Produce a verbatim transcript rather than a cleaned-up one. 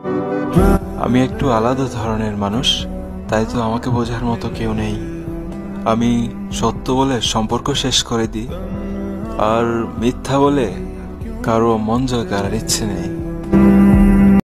আমি একটু আলাদা ধরনের মানুষ, তাই তো আমাকে বোঝার মতো কেউ নেই। আমি সত্য বলে সম্পর্ক শেষ করে দিই, আর মিথ্যা বলে কারো মন জয় করার ইচ্ছে নেই।